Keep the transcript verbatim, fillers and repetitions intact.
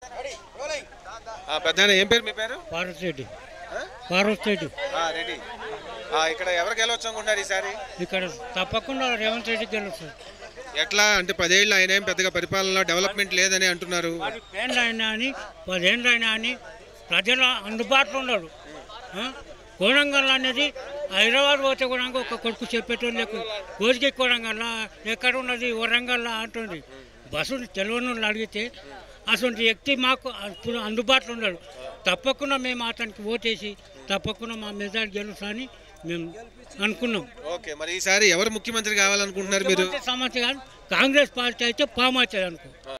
పెద్ద ఏం పేరు మీ పేరు? పార్వతి రెడ్డి. పార్వతి రెడ్డి రెడ్డి. ఇక్కడ ఎవరు గెలవచ్చు అనుకుంటారు ఈసారి? ఇక్కడ తప్పకుండా రేవంత్ రెడ్డి గెలుస్తారు. ఎట్లా అంటే పదేళ్ళు ఆయన ఏం పెద్దగా పరిపాలనలో డెవలప్మెంట్ లేదని అంటున్నారు. పదేళ్ళు అయినా అని పదేళ్ళు అయినా అని ప్రజల అందుబాటులో ఉన్నాడు. కోడంగల్ అనేది హైదరాబాద్ పోతే కూడా ఒక కొడుకు చెప్పేటోళ్ళు లేకుండా కోరిక కోడంగల్ ఎక్కడ ఉన్నది వరంగల్ అంటుంది. బస్సు తెలియని వాళ్ళు అడిగితే అసలు వ్యక్తి మాకు ఇప్పుడు అందుబాటులో ఉన్నాడు. తప్పకుండా మేము అతనికి ఓటేసి తప్పకుండా మా మెజార్టీ గెలుస్తామని మేము అనుకున్నాం. ఓకే, మరి ఈసారి ఎవరు ముఖ్యమంత్రి కావాలనుకుంటున్నారు మీరు? సమస్య కాదు, కాంగ్రెస్ పార్టీ అయితే పాము అవుతుంది అనుకో.